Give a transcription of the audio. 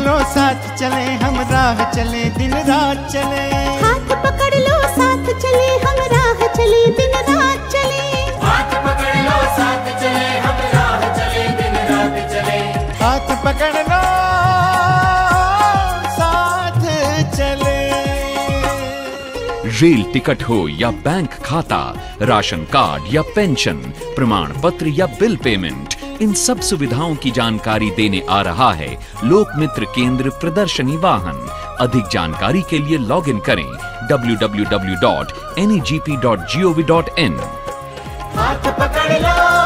लो साथ चले हम राह चले दिन रात चले। हाथ पकड़ लो साथ चले हम राह चले दिन रात चले। हाथ पकड़ लो साथ चले हम राह चले दिन रात चले। हाथ पकड़ लो साथ चले। रेल टिकट हो या बैंक खाता, राशन कार्ड या पेंशन, प्रमाण पत्र या बिल पेमेंट, इन सब सुविधाओं की जानकारी देने आ रहा है लोक मित्र केंद्र प्रदर्शनी वाहन। अधिक जानकारी के लिए लॉग इन करें www.negp.gov.in। हाथ पकड़ लो